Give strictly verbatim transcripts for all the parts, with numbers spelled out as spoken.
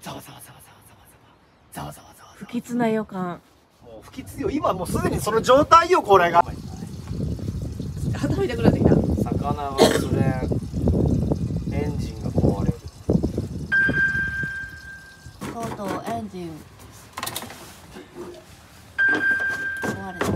ざわざわざわざわざわざわざわざわ。 不吉な予感。 もう不吉よ。今もうすでにその状態よ、これが。 頭痛くなってきた。 魚が釣れん。エンジンが壊れる。 とうとうエンジン壊れた。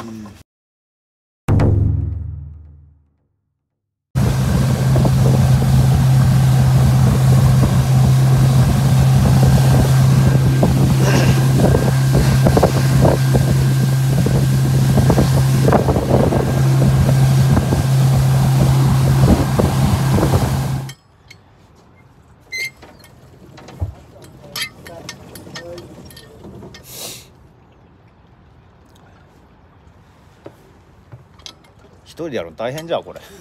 一人でやるの大変じゃんこれ。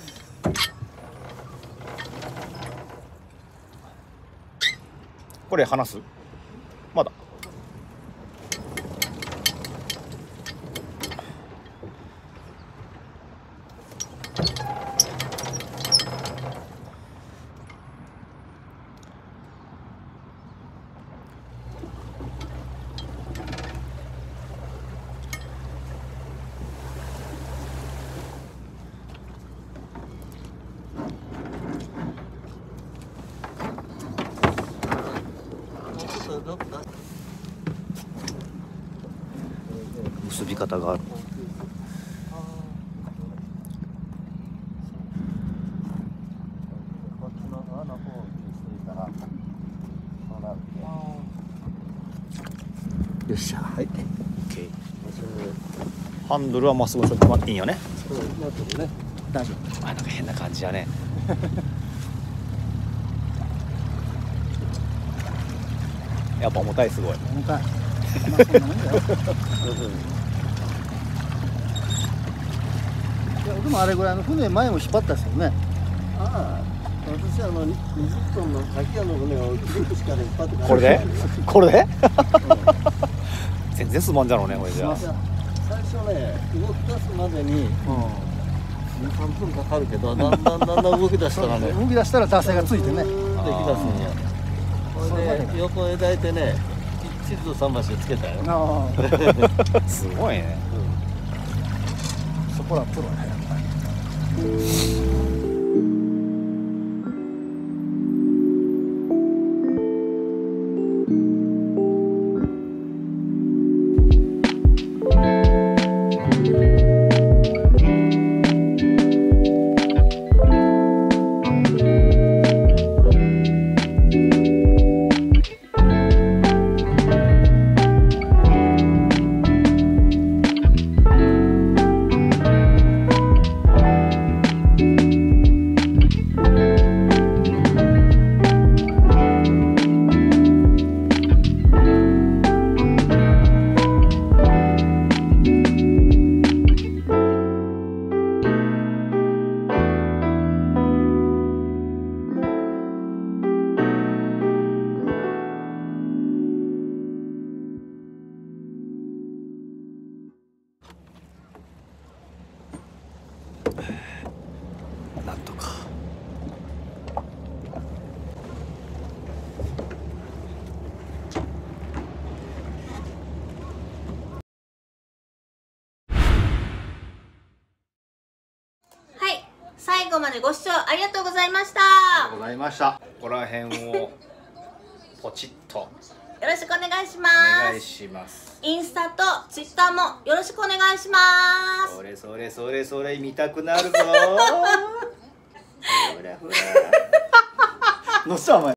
これ離す？まだ。結び方がある。よっしゃ、はい、オッケー。ハンドルはまっすぐそっちまっていいんよね。 うん、なってるね。大丈夫。 あ、なんか変な感じやね。やっぱ重たい、すごい。 重たい。まあ、そんなもんだよ。いや、でもあれぐらいの船前も引っ張ったですよね。ああ、私あのにじゅっトンの滝屋の船をキリックしかで引っ張ってから。 これで？これで？全然すまんじゃろうね、これじゃあ。 最初ね、動き出すまでに、うん、に、さんぷんかかるけど、だんだんだんだん動き出したらね、動き出したら惰性がついてね、でき出すんや。それで横へ抱いてね、地図さんばしつけたよ。 すごいね。 うん、そこらプロね、やっぱり。 なんとか。 はい、最後までご視聴ありがとうございました。 ありがとうございました。ここら辺をポチッとよろしくお願いしまお願いす。 します。 インスタとツイッターもよろしくお願いします。 それそれそれそれ見たくなるぞ。ほらほら。のっしゃお前。